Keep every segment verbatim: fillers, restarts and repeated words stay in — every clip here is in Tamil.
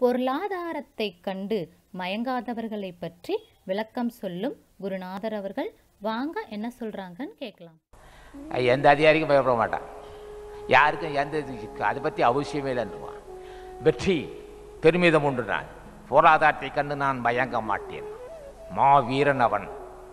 பொருளாதாரத்தை கண்டு மயங்காதவர்களை பற்றி விளக்கம் சொல்லும் குருநாதர் அவர்கள். வாங்க என்ன சொல்றாங்கன்னு கேட்கலாம். எந்த அதிகாரிக்கும் பயப்பட மாட்டான், யாருக்கும் எந்த அதை பற்றி அவசியமே இல்லைன்றான். வெற்றி பெருமிதம் உண்டு, நான் பொருளாதாரத்தை கண்டு நான் மயங்க மாட்டேன். மா வீரன் அவன்,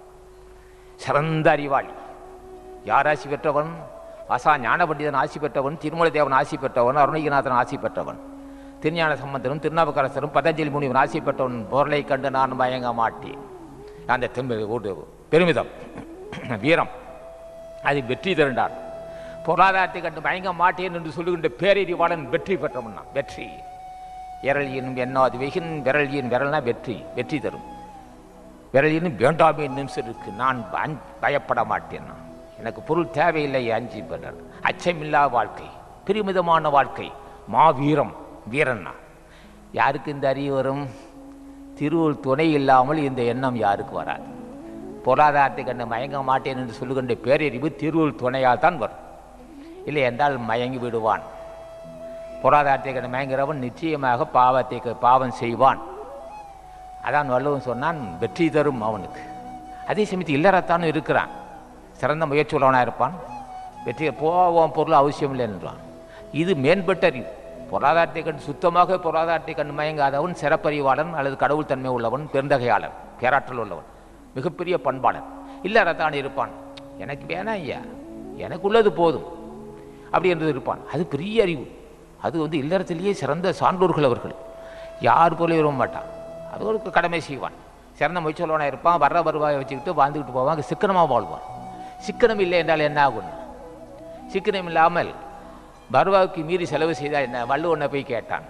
சிறந்த அறிவாளி. யார் ஆசி பெற்றவன்? அசா ஞான பண்டிதன் ஆசி பெற்றவன், திருமலை தேவன் ஆசி பெற்றவன், அருணகிரிநாதன் ஆசி பெற்றவன், திருஞான சம்பந்தரும் திருநாவுக்கரசரும் பதஞ்சலி முனிவன் ஆசி பெற்றவன். பொருளை கண்டு நான் மயங்க மாட்டேன். அந்த பெருமிதம், வீரம், அது வெற்றி திரண்டான். பொருளாதாரத்தை கண்டு மயங்க மாட்டேன் என்று சொல்லுகின்ற பேரறிவாளன் வெற்றி பெற்றவன். வெற்றி விரல் எனும் எண்ணாது வெகின், விரல் என் விரல்னா வெற்றி, வெற்றி தரும். விரல் இன்னும் வேண்டாமே நிமிஷம் இருக்கு, நான் பயப்பட மாட்டேன். எனக்கு பொருள் தேவையில்லை, அஞ்சு பெறல், அச்சமில்லா வாழ்க்கை, பெருமிதமான வாழ்க்கை, மாவீரம், வீரன்னா. யாருக்கு இந்த அறிவு வரும்? திருவள்ளுவர் துணை இல்லாமல் இந்த எண்ணம் யாருக்கு வராது. பொருளாதாரத்தை கண்டு மயங்க மாட்டேன் என்று சொல்லுகின்ற பேரறிவு திருவள்ளுவர் துணையால் தான் வரும். இல்லை என்றால் மயங்கி விடுவான். பொருளாதாரத்தை கண்டு மயங்குறவன் நிச்சயமாக பாவத்தை பாவம் செய்வான். அதான் வள்ளுவன் சொன்னான், வெற்றி தரும் அவனுக்கு. அதே சமயத்தில் இல்லறத்தானும் இருக்கிறான், சிறந்த முயற்சி உள்ளவனாக இருப்பான். வெற்றி போவோம் பொருள் அவசியம் இல்லை என்றான். இது மேம்பட்ட அறிவு. பொருளாதாரத்தை கண்டு சுத்தமாக பொருளாதாரத்தை கண்டு மயங்காதவன் சிறப்பறிவாளன் அல்லது கடவுள் தன்மை உள்ளவன், பெருந்தகையாளன், பேராற்றல் உள்ளவன், மிகப்பெரிய பண்பாளன். இல்லறத்தான் இருப்பான், எனக்கு வேணாம் ஐயா, எனக்கு உள்ளது போதும் அப்படி என்றது இருப்பான். அது பெரிய அறிவு. அது வந்து இல்லறத்திலேயே சிறந்த சான்றோர்கள் அவர்கள். யார் போல விரும்ப மாட்டான், அது ஒரு கடமை செய்வான். சிறந்த முயற்சி உள்ளவனாக இருப்பான். வர்ற வருவாயை வச்சுக்கிட்டு வாழ்ந்துக்கிட்டு போவான், சிக்கனமாக வாழ்வான். சிக்கனம் இல்லை என்றால் என்ன ஆகும்? சிக்கனம் இல்லாமல் வருவாய்க்கு மீறி செலவு செய்தால் என்ன? வள்ளுவனை போய் கேட்டான்,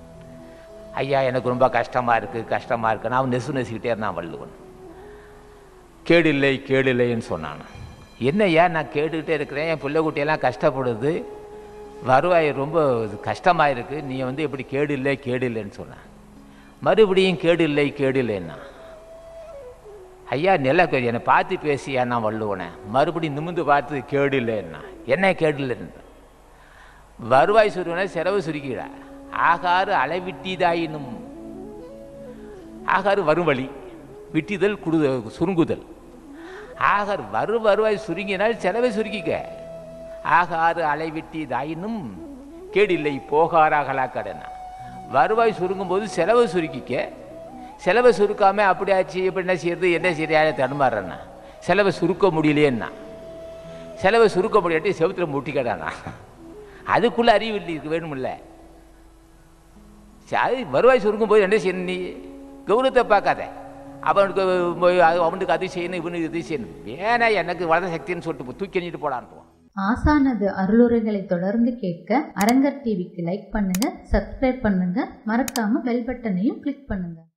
ஐயா எனக்கு ரொம்ப கஷ்டமாக இருக்குது கஷ்டமாக இருக்குது நான் நெசு நெசிக்கிட்டே இருந்தான் வள்ளுவன். கேடில்லை கேடில்லைன்னு சொன்னான். என்னையா நான் கேட்டுக்கிட்டே இருக்கிறேன், என் பிள்ளை குட்டியெல்லாம் கஷ்டப்படுது, வருவாய் ரொம்ப கஷ்டமாக இருக்குது, நீ வந்து எப்படி கேடில்லை கேடில்லைன்னு சொன்னான். மறுபடியும் கேடில்லை கேடில்லைன்னா, ஐயா நில என்னை பார்த்து பேசியா நான் வள்ளுவனை. மறுபடியும் நிமிந்து பார்த்து கேடில்லைன்னா, என்ன கேடில்லைன்னு. வருவாய் சுருவனை செலவு சுருக்கிடா. ஆகாறு அளவிட்டிதாயினும், ஆகாறு வரும் வழி, விட்டிதல் குடு சுருங்குதல். ஆகார் வரு வருவாய் சுருங்கினால் செலவை சுருக்கிக்க. ஆகாறு அளவிட்டிதாயினும் கேடில்லை போகாராகலா கடனா. வருவாய் சுருங்கும் போது செலவை சுருக்கிக்க. செலவை சுருக்காமல் அப்படியாச்சு இப்படி என்ன செய்யறது என்ன செய்யாத தடுமாறுறேன்னா. செலவை சுருக்க முடியலையேன்னா, செலவை சுருக்க முடியாட்டி செவத்தில் முட்டிக்கடானா. அதுக்குள்ளே அறிவு இல்லை வேணுமில்ல. அது வருவாய் சுருங்கும் போது என்ன செய்யணும்? நீ கௌரவத்தை பார்க்காத, அவனுக்கு அவனுக்கு அது செய்யணும் இவனுக்கு இது செய்யணும். வேணா எனக்கு வளர்ந்த சக்தின்னு சொல்லிட்டு தூக்கி எண்ணிட்டு போடான்ட்டுவான். ஆசானது அருளுரைகளை தொடர்ந்து கேட்க அரங்கர் டிவிக்கு லைக் பண்ணுங்க, சப்ஸ்கிரைப் பண்ணுங்க, மறக்காம பெல் பட்டனையும் கிளிக் பண்ணுங்க.